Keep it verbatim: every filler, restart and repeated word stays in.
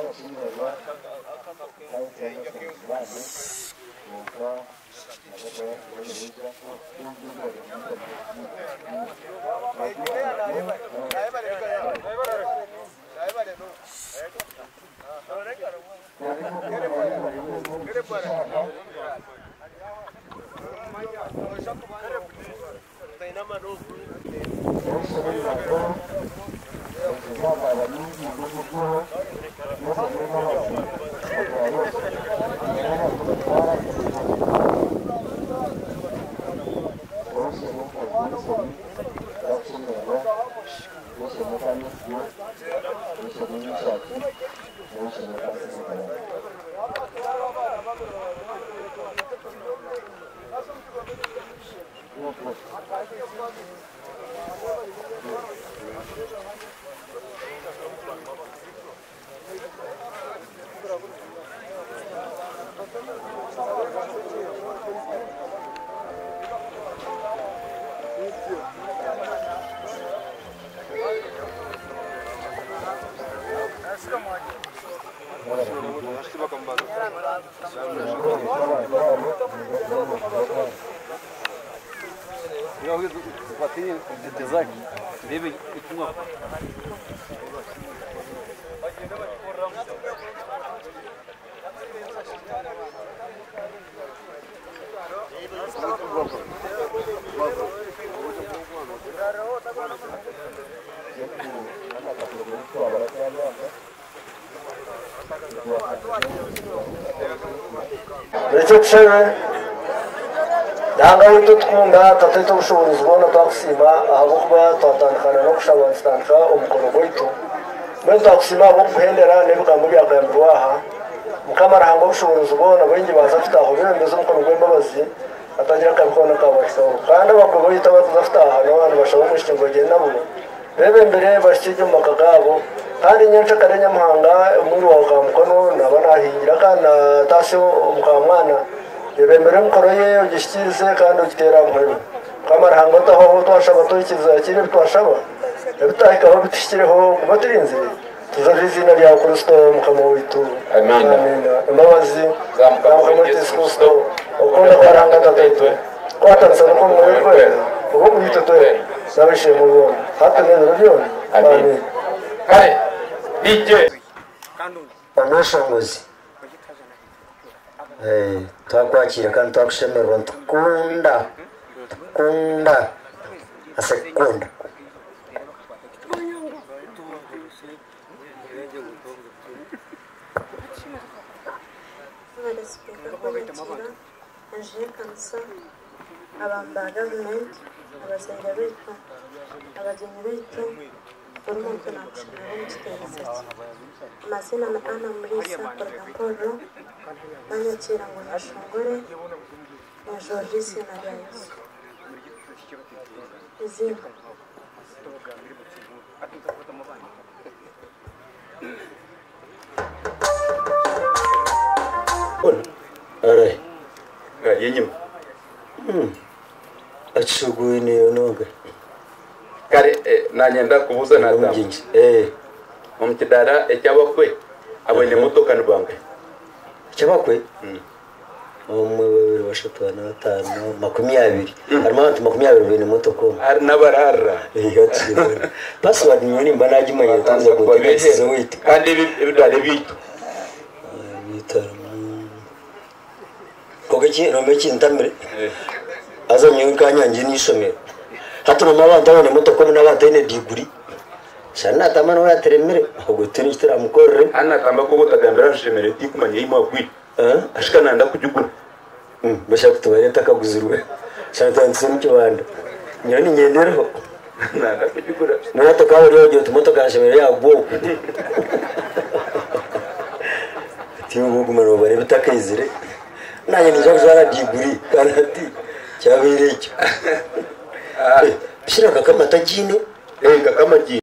Reception Danga itu tukunda tapi itu usul zona taksima ahukba tatan kana nokshawan stanka umkoro itu ben taksima bukhendera nebuka muri agambuaha mukamara hango usul zona bengi bazafita aho bene ndezo mukoro gwembabazi atangira kabikona kabashyo kandi bakoro yita bazafita aho abantu bashobora mushingo genda bu bebe mbere bashije makagabo kandi nyencha karenya muhanga muri wa mukono nabana hingira kana tasyo mukamwana Bembere mukoroye ugishikirize kandi ugitera muhero kamara hango taho twashaba toyikiza kiri twashaba ebitahikaho bitishireho kubatirinze tuzazizina rya Kristo mukamo witu amen imbabazi zamukamo Kristo okunda kwaranga tatetwe kwatansa nuko mwekwe ubu mwitotwe sabishe mubo hata neno ryo amen kare dije kandu amashangozi eh twakwakira kandi twakushemerwa ntukunda tukunda asekunda abamba government abasanga bitu abageni bitu buri muntu nakushimira n'ikiteze amazina na Ana Murisa Portaporo banyakira ngo nashongore na Georgine na Gaisi izina Alright. Ga yenyim. Hmm. Achuguini onoga. Kare nanyenda kubuza na tamu. Eh. Omukidara ekyabakwe abone motoka nibanga. Cyabakwe? Mm. Omwe babiri bashatu na batanu makumi abiri. Harimo abantu makumi abiri bene motoka. Ari nabarara. Eh gatsi. Password nyoni mbanagimanye tanze ko tibese wait. Kandi ibidale bitu. Bitaro. Kogechi romechi ntamire. Eh. Aza nyunkanya ngisomero. Hatuno mabanta bane motoka n'abanta ine diguri. Shana tamano ya teremere ogotini kitara mukorre ana tamba ko gutagambira shemere tikumanye imwa kwi eh ashikana nda kujugura mm basha kutubare takaguzirwe shana tanse mukibanda nyoni nyendereho nanda kujugura nato kawe ryo gyo motoka shemere ya bwo tiyo mugumero bare bitakayizire nanye nijo kuzara diguri kanati cyabire cyo ah shira kakama tajine eh kakama